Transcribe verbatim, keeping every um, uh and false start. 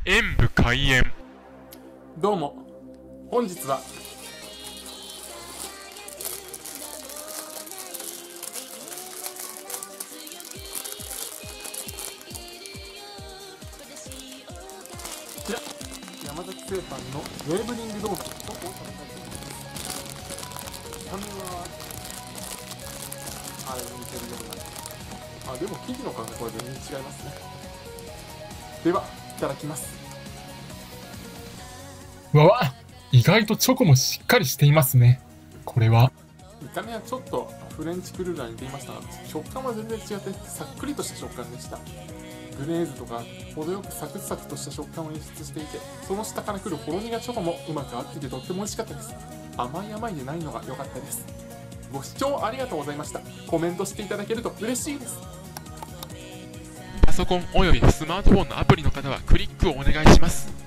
演武開演。 どうも、本日はこちら山崎製パンのウェーブリングドーナツとお食べたいと思います。見た目はあれに似てるような、あでも生地の感じこれ全然違いますね。ではいただきます。 わわ、意外とチョコもしっかりしていますね。これは見た目はちょっとフレンチクルーラーに似ていましたが、食感は全然違ってさっくりとした食感でした。グレーズとか程よくサクサクとした食感を演出していて、その下から来るほろ苦チョコもうまく合っていてとっても美味しかったです。甘い甘いでないのが良かったです。ご視聴ありがとうございました。コメントしていただけると嬉しいです。 パソコンおよびスマートフォンのアプリの方はクリックをお願いします。